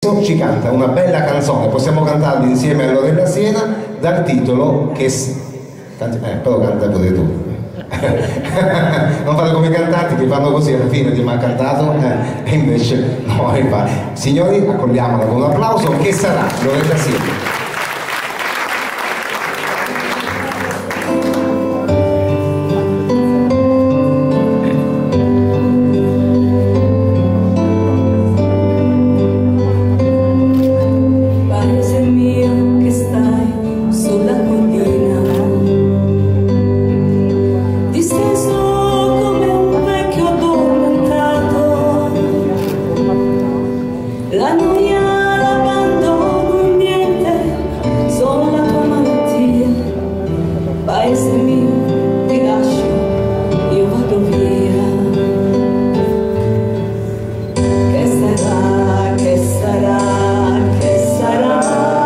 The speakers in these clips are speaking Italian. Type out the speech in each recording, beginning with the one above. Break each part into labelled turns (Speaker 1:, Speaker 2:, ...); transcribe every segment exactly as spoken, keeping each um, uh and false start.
Speaker 1: adesso ci canta una bella canzone, possiamo cantarla insieme a Lorella Siena, dal titolo che... Canti... Eh, però canta pure tu. Non fate come i cantanti che fanno così alla fine di mi ha cantato eh, e invece no, infatti. Signori, accogliamola con un applauso. Che sarà Lorella Siena.
Speaker 2: La noia, l'abbandono, niente, solo la tua malattia. Paese mio, ti lascio, io vado via. Che sarà, che sarà, che sarà,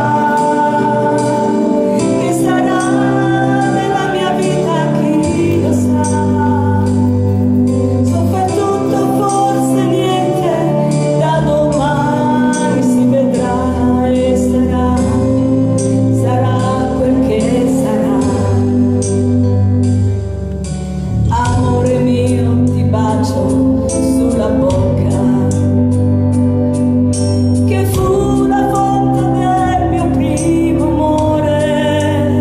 Speaker 2: che sarà della mia vita, chi lo sa. Sulla bocca che fu la fonte del mio primo amore,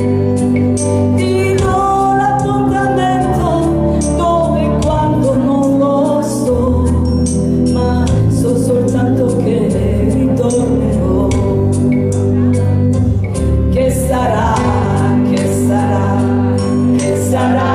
Speaker 2: ti do l'appuntamento dove e quando non lo so, ma so soltanto che ritornerò. Che sarà, che sarà, che sarà.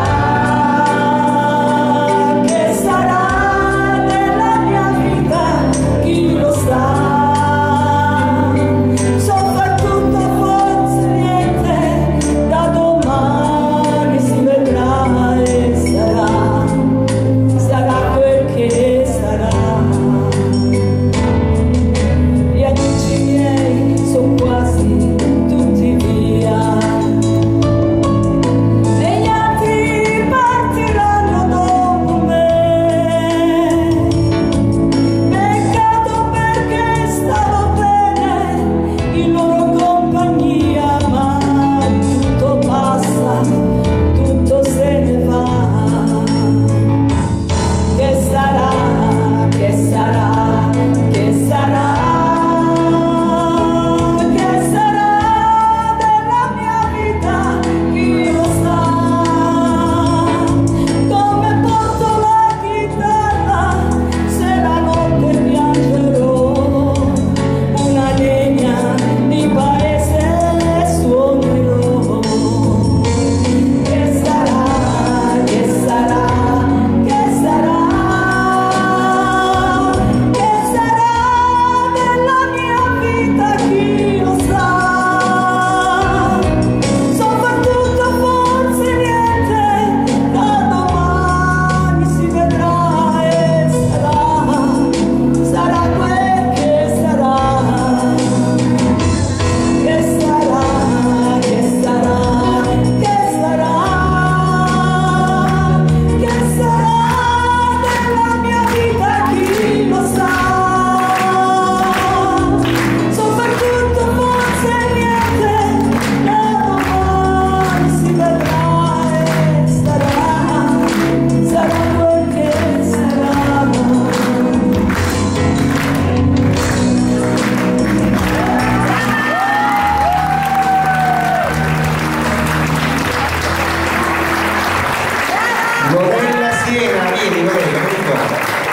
Speaker 1: Lorella Siena, vieni Lorella, vieni qua.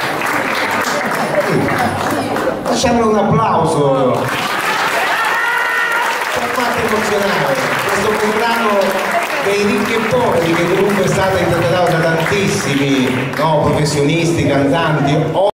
Speaker 1: Facciamole un applauso. Per fate emozionare questo brano dei ricchi e poveri, che comunque è stato interpretato da tantissimi no, professionisti, cantanti.